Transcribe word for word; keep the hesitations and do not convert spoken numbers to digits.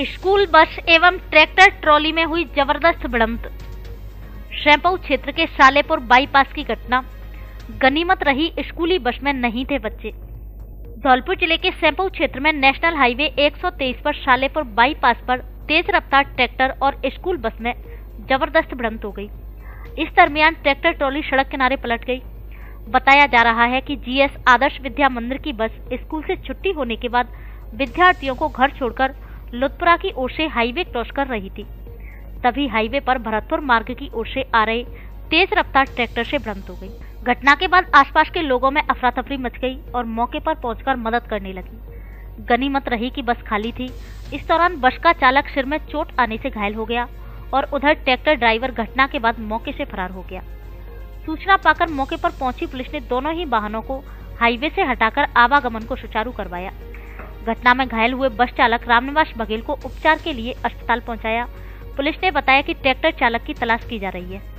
School bus एवं tractor trolley में हुई जबरदस्त भिड़ंत। शैम्पू क्षेत्र के सालेपुर बाईपास की घटना। गनीमत रही स्कूली बस में नहीं थे बच्चे। धौलपुर जिले के शैम्पू क्षेत्र में नेशनल हाईवे एक सौ तेईस पर सालेपुर बाईपास पर तेज रफ्तार ट्रैक्टर और स्कूल बस में जबरदस्त भिड़ंत हो गई। इस दरमियान ट्रैक्टर ट्रॉली सड़क किनारे पलट गई। बताया जा रहा है कि जीएस आदर्श विद्या मंदिर की बस स्कूल से छुट्टी होने के बाद विद्यार्थियों को घर छोड़कर लुतपुरा की ओर से हाईवे क्रॉस कर रही थी। तभी हाईवे पर भरतपुर मार्ग की ओर से आ रहे तेज रफ्तार ट्रैक्टर से भिड़ंत हो गई। घटना के बाद आसपास के लोगों में अफरा तफरी मच गई और मौके पर पहुंचकर मदद करने लगी। गनीमत रही कि बस खाली थी। इस दौरान बस का चालक सिर में चोट आने से घायल हो गया और उधर ट्रैक्टर ड्राइवर घटना के बाद मौके से फरार हो गया। सूचना पाकर मौके पर पहुंची पुलिस ने दोनों ही वाहनों को हाईवे से हटाकर आवागमन को सुचारू करवाया। घटना में घायल हुए बस चालक रामनिवास बघेल को उपचार के लिए अस्पताल पहुंचाया। पुलिस ने बताया कि ट्रैक्टर चालक की तलाश की जा रही है।